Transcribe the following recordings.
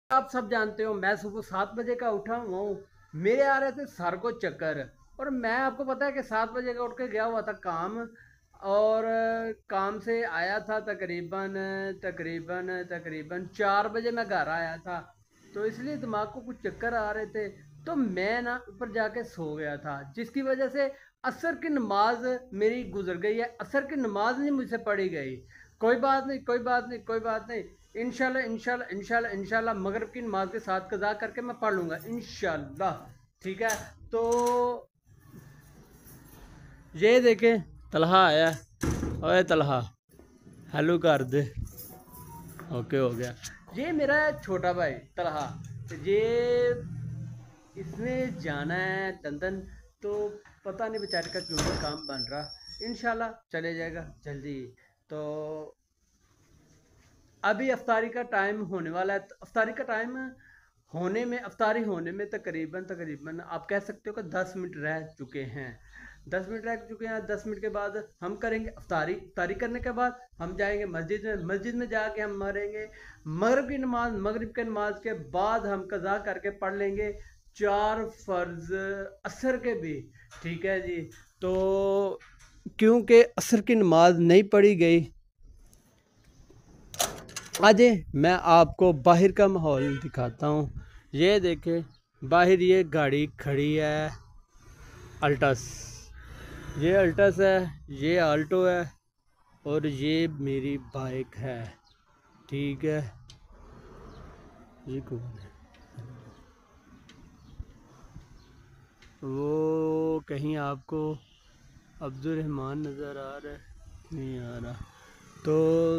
आप सब जानते हो मैं सुबह 7 बजे का उठा हुआ हूँ। मेरे आ रहे थे सर को चक्कर। और मैं आपको पता है कि 7 बजे का उठ के गया हुआ था काम। और काम से आया था तकरीबन तकरीबन तकरीबन 4 बजे मैं घर आया था। तो इसलिए दिमाग को कुछ चक्कर आ रहे थे। तो मैं ना ऊपर जाके सो गया था, जिसकी वजह से असर की नमाज मेरी गुजर गई है। असर की नमाज नहीं मुझसे पढ़ी गई। कोई बात नहीं, कोई बात नहीं, कोई बात नहीं। इंशाल्लाह इंशाल्लाह इंशाल्लाह इंशाल्लाह मगरिब की नमाज के साथ कज़ा करके मैं पढ़ लूँगा इंशाल्लाह। ठीक है। तो ये देखें, तलहा आया। ओए तलहा, हेलो कर दे। ओके, हो गया। ये मेरा छोटा भाई तलहा। ये इसने जाना है लंदन। तो पता नहीं बेचारे का क्यों नहीं काम बन रहा। इंशाल्लाह चले जाएगा जल्दी। तो अभी अफ्तारी का टाइम होने वाला है। अफ्तारी का टाइम अफ्तारी होने में तकरीबन तकरीबन आप कह सकते हो कि 10 मिनट रह चुके हैं। 10 मिनट रह चुके हैं। 10 मिनट के बाद हम करेंगे अफ्तारी। अफ्तारी करने के बाद हम जाएंगे मस्जिद में। मस्जिद में जाके हम मरेंगे मगरिब की नमाज। मगरिब के नमाज के बाद हम कज़ा करके पढ़ लेंगे 4 फर्ज असर के भी। ठीक है जी। तो क्योंकि असर की नमाज नहीं पढ़ी गई, आज मैं आपको बाहर का माहौल दिखाता हूँ। ये देखें, बाहर ये गाड़ी खड़ी है अल्टस। ये अल्टस है, ये आल्टो है, और ये मेरी बाइक है। ठीक है। ये कौन है? वो कहीं आपको अब्दुल रहमान नज़र आ रहा है? नहीं आ रहा। तो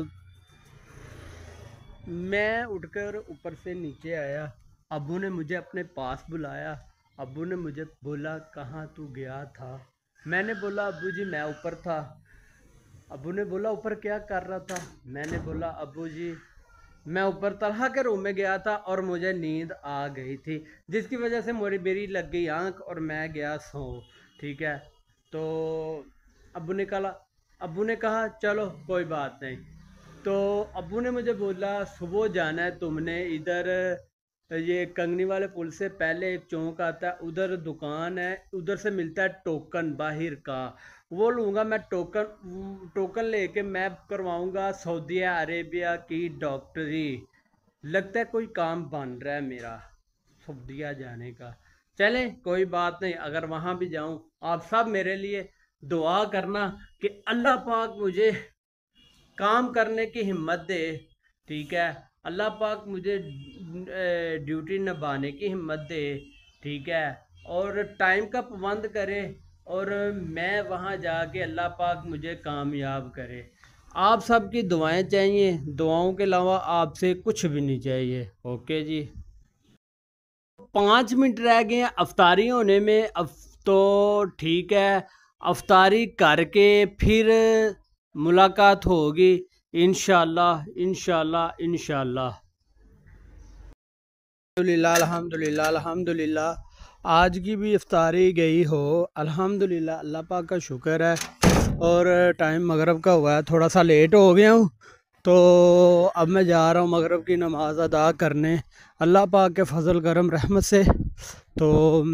मैं उठकर ऊपर से नीचे आया। अब्बू ने मुझे अपने पास बुलाया। अब्बू ने मुझे बोला, कहाँ तू गया था? मैंने बोला, अब्बू जी मैं ऊपर था। अब्बू ने बोला, ऊपर क्या कर रहा था? मैंने बोला, अब्बू जी मैं ऊपर तलहा के रूम में गया था और मुझे नींद आ गई थी, जिसकी वजह से मेरी लग गई आंख और मैं गया सो। ठीक है। तो अब्बू ने कहा अब्बू ने कहा चलो कोई बात नहीं। तो अब्बू ने मुझे बोला, सुबह जाना है तुमने इधर, ये कंगनी वाले पुल से पहले एक चौक आता है, उधर दुकान है, उधर से मिलता है टोकन बाहर का। वो लूँगा मैं टोकन। टोकन लेके मैं करवाऊँगा सऊदी अरेबिया की डॉक्टरी। लगता है कोई काम बन रहा है मेरा सऊदीया जाने का। चलें कोई बात नहीं, अगर वहाँ भी जाऊँ आप सब मेरे लिए दुआ करना कि अल्लाह पाक मुझे काम करने की हिम्मत दे। ठीक है। अल्लाह पाक मुझे ड्यूटी निभाने की हिम्मत दे। ठीक है। और टाइम का पाबंद करे, और मैं वहाँ जाके अल्लाह पाक मुझे कामयाब करे। आप सबकी दुआएं चाहिए, दुआओं के अलावा आपसे कुछ भी नहीं चाहिए। ओके जी। 5 मिनट रह गए हैं अफ्तारी होने में। अब तो ठीक है, अफ्तारी करके फिर मुलाकात होगी इंशाल्लाह इंशाल्लाह इंशाल्लाह। अल्हम्दुलिल्लाह अल्हम्दुलिल्लाह अल्हम्दुलिल्लाह। आज की भी इफ्तारी गई हो अल्हम्दुलिल्लाह, अल्लाह पाक का शुक्र है। और टाइम मगरिब का हुआ है, थोड़ा सा लेट हो गया हूँ। तो अब मैं जा रहा हूँ मगरिब की नमाज़ अदा करने, अल्लाह पाक के फजल करम रहमत से। तो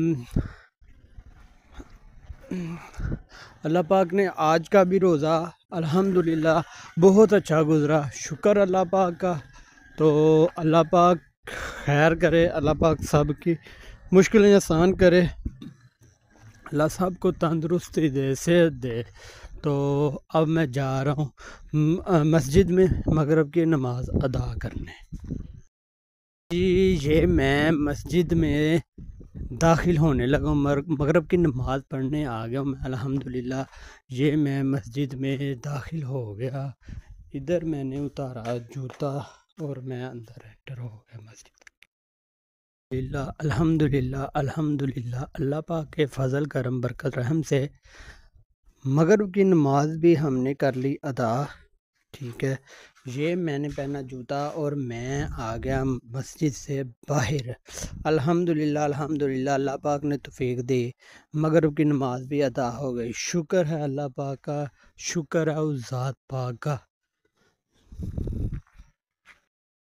अल्लाह पाक ने आज का भी रोज़ा अल्हम्दुलिल्लाह बहुत अच्छा गुज़रा, शुक्र अल्लाह पाक का। तो अल्लाह पाक खैर करे, अल्लाह पाक सब की मुश्किलें आसान करे, अल्लाह सब को तंदुरुस्ती दे, सेहत दे। तो अब मैं जा रहा हूँ मस्जिद में मगरिब की नमाज़ अदा करने। जी, ये मैं मस्जिद में दाखिल होने लगा हूँ, मगरिब की नमाज़ पढ़ने आ गया हूँ मैं अल्हम्दुलिल्लाह। ये मैं मस्जिद में दाखिल हो गया। इधर मैंने उतारा जूता और मैं अंदर एंटर हो गया मस्जिद। अल्हम्दुलिल्लाह अल्हम्दुलिल्लाह, अल्लाह पाक के फ़ज़ल करम बरकत रहम से मगरिब की नमाज भी हमने कर ली अदा। ठीक है। ये मैंने पहना जूता और मैं आ गया मस्जिद से बाहर। अल्हम्दुलिल्लाह अल्हम्दुलिल्लाह, अल्लाह पाक ने तौफीक दी, मगरिब की नमाज भी अदा हो गई। शुक्र है अल्लाह पाक का, शुक्र है उस ज़ात पाक का।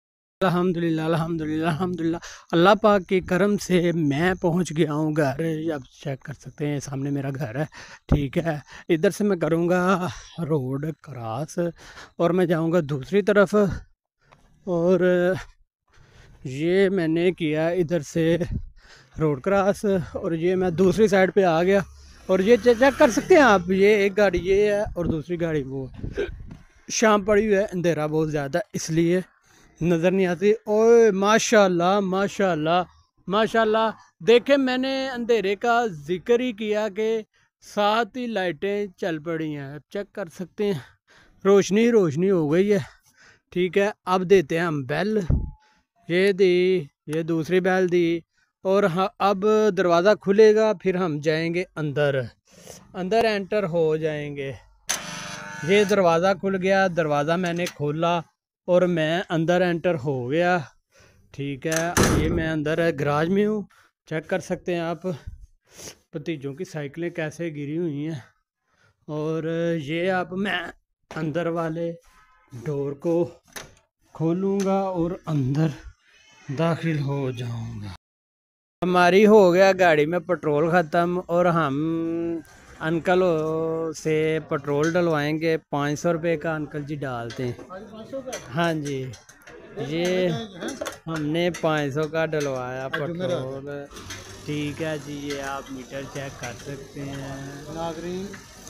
अल्हम्दुलिल्लाह अल्हम्दुलिल्लाह अल्हम्दुलिल्लाह, अल्लाह पाक के करम से मैं पहुंच गया हूँ घर। अब चेक कर सकते हैं, सामने मेरा घर है। ठीक है, इधर से मैं करूँगा रोड क्रॉस और मैं जाऊँगा दूसरी तरफ। और ये मैंने किया इधर से रोड क्रॉस, और ये मैं दूसरी साइड पे आ गया। और ये चेक कर सकते हैं आप, ये एक गाड़ी ये है और दूसरी गाड़ी वो है। शाम पड़ी हुई है, अंधेरा बहुत ज़्यादा इसलिए नज़र नहीं आती। ओए माशाल्लाह माशाल्लाह माशाल्लाह, देखे मैंने अंधेरे का जिक्र ही किया कि साथ ही लाइटें चल पड़ी हैं। चेक कर सकते हैं, रोशनी रोशनी हो गई है। ठीक है, अब देते हैं हम बेल। ये दी, ये दूसरी बेल दी, और हाँ अब दरवाज़ा खुलेगा, फिर हम जाएंगे अंदर, अंदर एंटर हो जाएंगे। ये दरवाज़ा खुल गया, दरवाज़ा मैंने खोला और मैं अंदर एंटर हो गया। ठीक है, ये मैं अंदर गराज में हूँ। चेक कर सकते हैं आप भतीजों की साइकिलें कैसे गिरी हुई हैं। और ये अब मैं अंदर वाले डोर को खोलूँगा और अंदर दाखिल हो जाऊँगा। हमारी हो गया गाड़ी में पेट्रोल ख़त्म और हम अंकल से पेट्रोल डलवाएंगे। 500 रुपये का अंकल जी डालते हैं। हाँ जी, ये हमने 500 का डलवाया पेट्रोल। ठीक है जी, ये आप मीटर चेक कर सकते हैं नागरिन।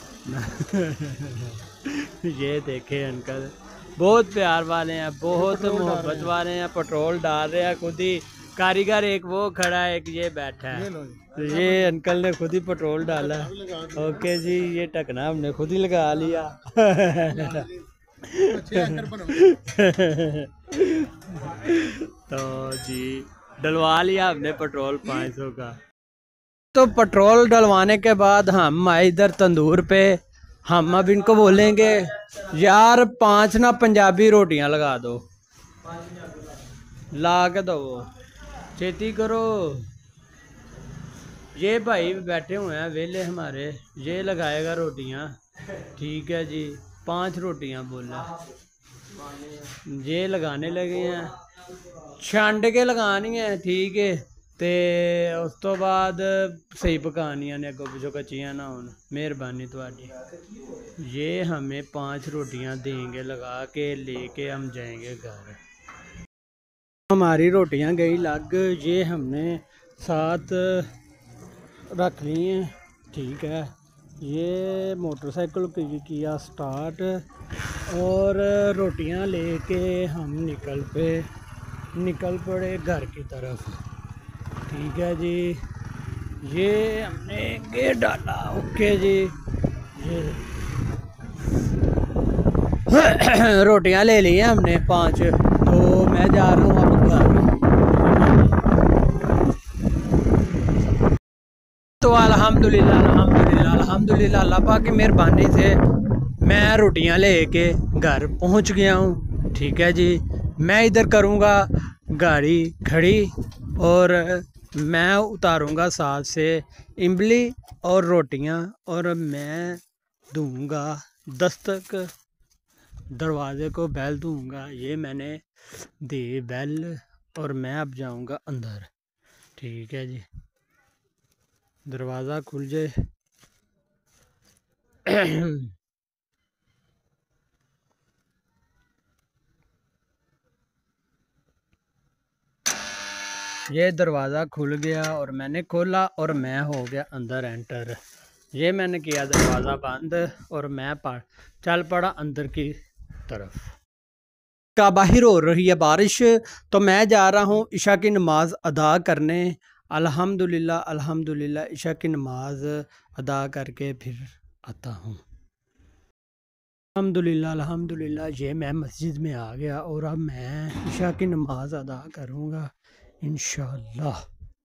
ये देखे अंकल बहुत प्यार वाले हैं, बहुत मोहब्बत वाले हैं। पेट्रोल डाल रहे हैं खुद ही, कारीगर एक वो खड़ा है, एक ये बैठा है। तो ये अंकल ने खुद ही पेट्रोल डाला। ओके जी, ये टकना हमने खुद ही लगा लिया। तो जी डलवा लिया हमने पेट्रोल 500 का। तो पेट्रोल डलवाने के बाद हम आए इधर तंदूर पे। हम अब इनको बोलेंगे यार 5 ना पंजाबी रोटियां लगा दो, ला के दो, छेती करो। ये भाई बैठे हुए हैं वेले हमारे, ये लगाएगा रोटियां। ठीक है जी, 5 रोटियां बोला, ये लगाने लगे हैं, छंड के लगानी है। ठीक है, तो उस तो बाद सही पकानियां ने, अगों पिछों कच्चियां ना हो। मेहरबानी थोड़ी। ये हमें 5 रोटियां देंगे लगा के, लेके हम जाएंगे घर। हमारी रोटियां गई लग, ये हमने साथ रख ली हैं। ठीक है, ये मोटरसाइकिल किया स्टार्ट और रोटियां लेके हम निकल पड़े घर की तरफ। ठीक है जी, ये हमने गेट डाला। ओके जी, ये रोटियां ले ली हैं हमने 5। तो मैं जा रहा हूँ अब घर। तो अल्हम्दुलिल्लाह अल्हम्दुलिल्लाह अल्हम्दुलिल्लाह, अल्लाह पाक की मेहरबानी से मैं रोटियां लेके घर पहुंच गया हूँ। ठीक है जी, मैं इधर करूँगा गाड़ी खड़ी और मैं उतारूँगा साथ से इमली और रोटियां, और मैं दूँगा दस्तक, दरवाज़े को बेल दूँगा। ये मैंने दी बेल और मैं अब जाऊँगा अंदर। ठीक है जी, दरवाज़ा खुल जाए। ये दरवाज़ा खुल गया और मैंने खोला और मैं हो गया अंदर एंटर। ये मैंने किया दरवाज़ा बंद और मैं चल पड़ा अंदर की तरफ। का बाहर हो रही है बारिश, तो मैं जा रहा हूँ इशा की नमाज़ अदा करने। अल्हम्दुलिल्लाह अल्हम्दुलिल्लाह, इशा की नमाज़ अदा करके फिर आता हूँ। अल्हम्दुलिल्लाह अल्हम्दुलिल्लाह, ये मैं मस्जिद में आ गया और अब मैं इशा की नमाज़ अदा करूँगा इंशाअल्लाह।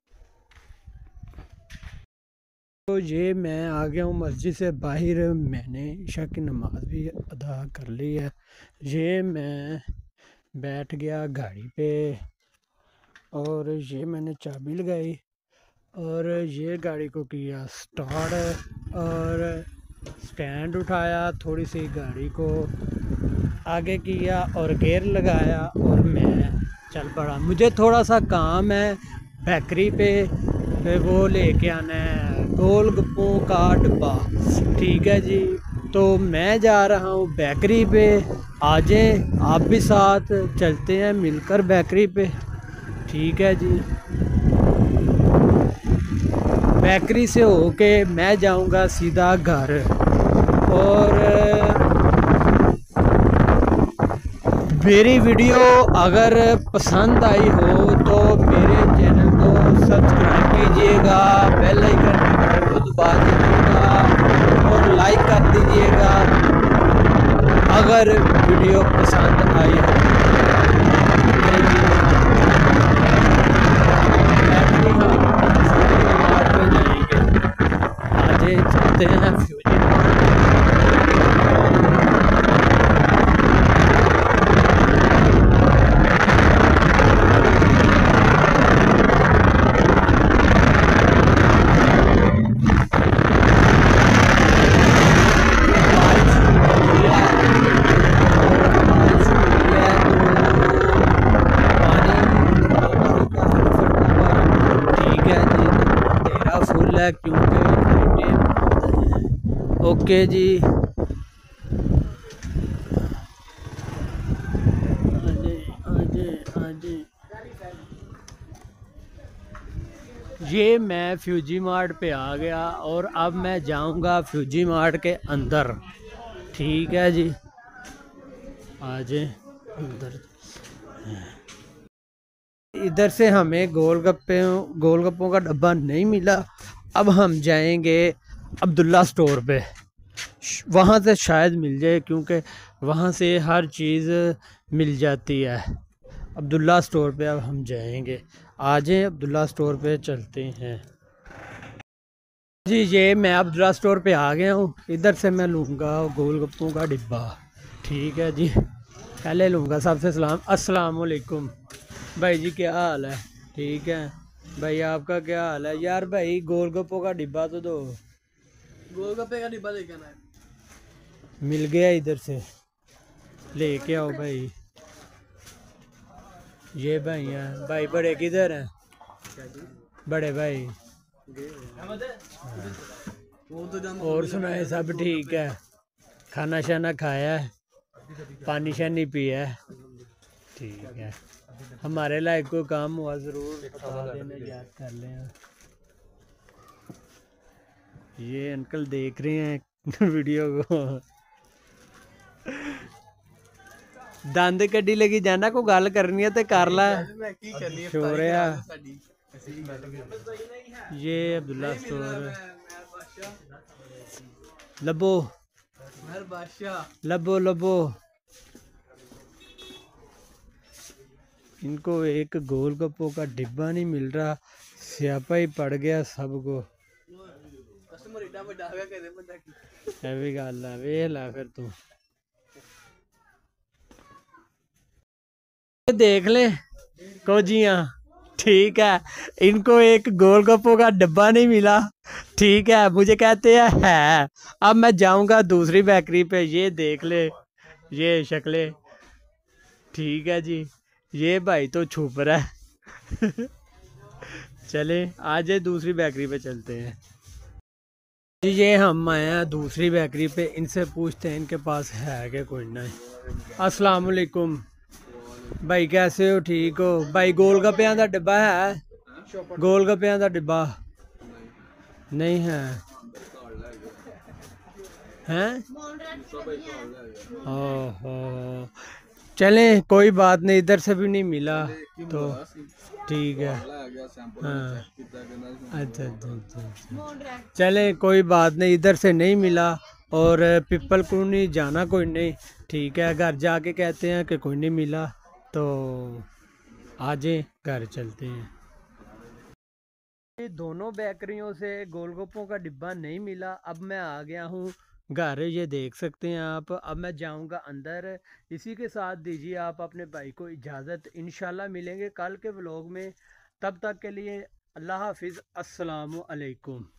तो ये मैं आ गया हूँ मस्जिद से बाहर, मैंने इशा की नमाज़ भी अदा कर ली है। ये मैं बैठ गया गाड़ी पे और ये मैंने चाबी लगाई और ये गाड़ी को किया स्टार्ट और स्टैंड उठाया, थोड़ी सी गाड़ी को आगे किया और गियर लगाया और मैं चल पड़ा। मुझे थोड़ा सा काम है बेकरी पे, वो लेके आना है गोलगप्पों का डब्बा। ठीक है जी, तो मैं जा रहा हूँ बेकरी पे। आ जाएं आप भी, साथ चलते हैं मिलकर बेकरी पे। ठीक है जी, बेकरी से होके मैं जाऊंगा सीधा घर। और मेरी वीडियो अगर पसंद आई हो तो मेरे चैनल को सब्सक्राइब कीजिएगा, बेल आइकन को दबा दीजिएगा और लाइक कर दीजिएगा अगर वीडियो पसंद आई हो। आज चलते हैं फ्यूजी फुल है क्योंकि ओके जी। ये मैं फ्यूजी मार्ट पे आ गया और अब मैं जाऊंगा फ्यूजी मार्ट के अंदर। ठीक है जी, आज अंदर। इधर से हमें गोलगप्पों का डब्बा नहीं मिला। अब हम जाएंगे अब्दुल्ला स्टोर पे, वहाँ से शायद मिल जाए क्योंकि वहाँ से हर चीज़ मिल जाती है। अब्दुल्ला स्टोर पे अब हम जाएंगे। आ जाएं अब्दुल्ला स्टोर पे चलते हैं जी। ये मैं अब्दुल्ला स्टोर पे आ गया हूँ। इधर से मैं लूँगा गोलगप्पों का डिब्बा। ठीक है जी, पहले लूँगा सबसे सलाम। अस्सलाम वालेकुम भाई जी, क्या हाल है? ठीक है भाई, आपका क्या हाल है? यार भाई गोलगप्पों का डिब्बा तो दो। गोलगप्पे का डिब्बा लेके आना है। मिल गया, इधर से लेके आओ भाई। ये भाई हैं भाई, बड़े किधर हैं? बड़े भाई और सुनाए सब ठीक है? खाना शाना खाया है? पानी शानी पिया है? ठीक है, हमारे लायक कोई काम हुआ ज़रूर बता देना, याद कर लें। ये अंकल देख रहे हैं वीडियो को। दंद कड्डी लगी जाना, को गल करनी है तो कर ला। शोरिया ये अब्दुल्ला स्टोर। लबो लबो लबो, इनको एक गोलगप्पों का डिब्बा नहीं मिल रहा, स्यापा ही पड़ गया सबको। भी गल है, वेख ला फिर तू देख ले कोजियां। ठीक है, इनको एक गोलगप्पों का डब्बा नहीं मिला। ठीक है, मुझे कहते हैं है। अब मैं जाऊंगा दूसरी बेकरी पे, ये देख ले ये शक्लें। ठीक है जी, ये भाई तो छुप रहा है। चले आज दूसरी बेकरी पे चलते हैं जी। ये हम आए हैं दूसरी बेकरी पे, इनसे पूछते हैं इनके पास है क्या कोई नहीं। अस्सलाम वालेकुम भाई, कैसे हो? ठीक हो भाई? गोलगप्पियां का डिब्बा है? गोलगप्पियां का डिब्बा नहीं है? हैं? ओहो, चलें कोई बात नहीं, इधर से भी नहीं मिला तो ठीक है। हाँ, अच्छा अच्छा अच्छा, चलें कोई बात नहीं, इधर से नहीं मिला और पिपल कॉलोनी जाना कोई नहीं। ठीक है, घर जाके कहते हैं कि कोई नहीं मिला, तो आज घर चलते हैं। दोनों बेकरियों से गोलगप्पों का डिब्बा नहीं मिला। अब मैं आ गया हूँ घर, ये देख सकते हैं आप। अब मैं जाऊंगा अंदर। इसी के साथ दीजिए आप अपने भाई को इजाज़त। इंशाल्लाह मिलेंगे कल के व्लॉग में, तब तक के लिए अल्लाह हाफिज़, अस्सलामु अलैकुम।